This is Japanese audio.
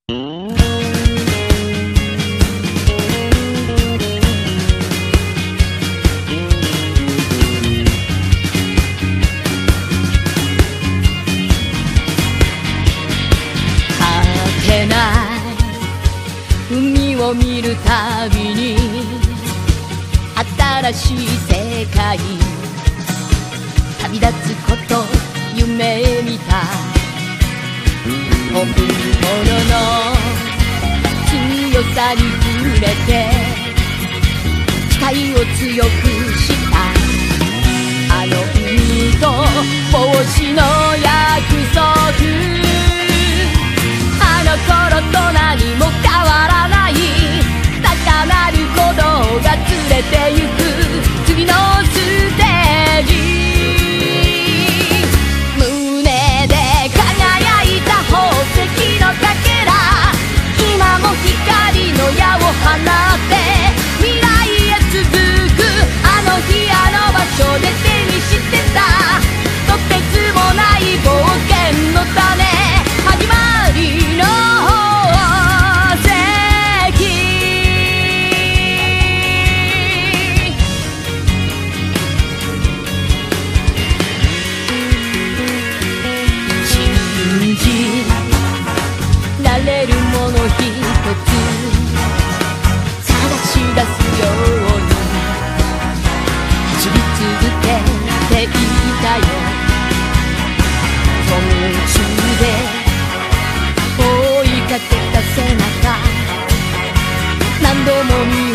海を見るたびに新しい世界旅立つこと夢見た本物の強さに触れて期待を強くしたあの海と帽子の約束あの頃と何も変わらない高鳴る鼓動が連れてゆく次のステージ胸で輝いた宝石のかけら今も光の矢を放って未来へ続くあの日あの場所で手にしてたとてつもない冒険の種始まりの宝石信じられるもの一つ探し出すように走り続けていたよ途中で追いかけた背中何度も見